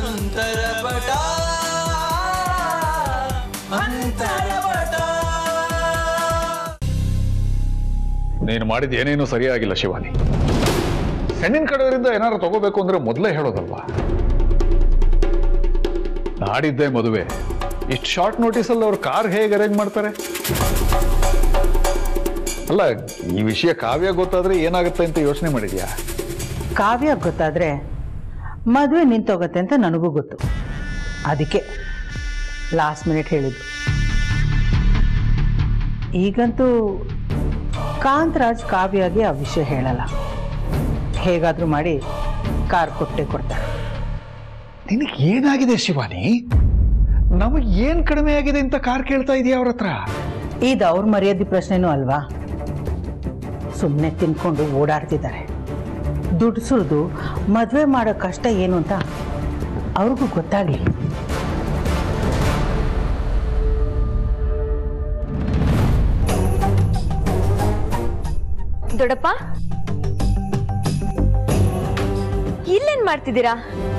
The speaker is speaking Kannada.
ಅಂತರಪಟ ಅಂತರಪಟ. ನೀನು ಮಾಡಿದ ಏನೇನು ಸರಿಯಾಗಿಲ್ಲ ಶಿವಾನಿ. ಹೆಣ್ಣಿನ ಕಡೆಯವರಿಂದ ಏನಾದ್ರು ತಗೋಬೇಕು ಅಂದ್ರೆ ಮೊದಲೇ ಹೇಳೋದಲ್ವಾ? ನಾಡಿದ್ದೇ ಮದುವೆ, ಇಷ್ಟು ಶಾರ್ಟ್ ನೋಟಿಸಲ್ಲಿ ಅವ್ರು ಕಾರ್ ಹೇಗೆ ಅರೇಂಜ್ ಮಾಡ್ತಾರೆ? ಅಲ್ಲ, ಈ ವಿಷಯ ಕಾವ್ಯ ಗೊತ್ತಾದ್ರೆ ಏನಾಗುತ್ತೆ ಅಂತ ಯೋಚನೆ ಮಾಡಿದ್ಯಾ? ಕಾವ್ಯ ಗೊತ್ತಾದ್ರೆ ಮದುವೆ ನಿಂತೋಗತ್ತೆ ಅಂತ ನನಗೂ ಗೊತ್ತು. ಅದಕ್ಕೆ ಲಾಸ್ಟ್ ಮಿನಿಟ್ ಹೇಳಿದ್ದು. ಈಗಂತೂ ಕಾಂತರಾಜ್ ಕಾವ್ಯಗೆ ಆ ವಿಷಯ ಹೇಳಲ್ಲ. ಹೇಗಾದ್ರೂ ಮಾಡಿ ಕಾರ್ ಕೊಟ್ಟೆ ಕೊಡ್ತಾರೆ. ನಿನಗೆ ಏನಾಗಿದೆ ಶಿವಾನಿ? ನಮಗೆ ಏನ್ ಕಡಿಮೆ ಆಗಿದೆ ಅಂತ ಕಾರ್ ಕೇಳ್ತಾ ಇದೀಯ ಅವ್ರ ಹತ್ರ? ಇದು ಅವ್ರ ಮರ್ಯಾದೆ ಪ್ರಶ್ನೆನೂ ಅಲ್ವಾ? ಸುಮ್ಮನೆ ತಿನ್ಕೊಂಡು ಓಡಾಡ್ತಿದ್ದಾರೆ. ದುಡ್ಡು ಸುರಿದು ಮದುವೆ ಮಾಡೋ ಕಷ್ಟ ಏನು ಅಂತ ಅವ್ರಿಗೂ ಗೊತ್ತಾಗ್ಲಿ. ದೊಡ್ಡಪ್ಪ, ಇಲ್ಲೇನ್ ಮಾಡ್ತಿದ್ದೀರಾ?